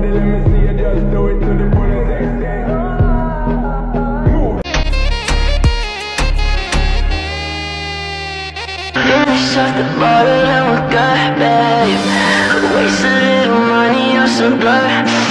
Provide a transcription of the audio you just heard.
body, let me see you just do it to the fullest extent. Finish off the bottle and we're good, babe. Waste a little money on some blood.